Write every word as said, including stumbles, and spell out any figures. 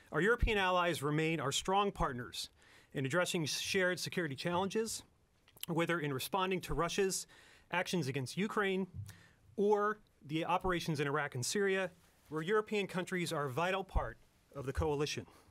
Our European allies remain our strong partners in addressing shared security challenges, whether in responding to Russia's actions against Ukraine or the operations in Iraq and Syria, where European countries are a vital part of the coalition.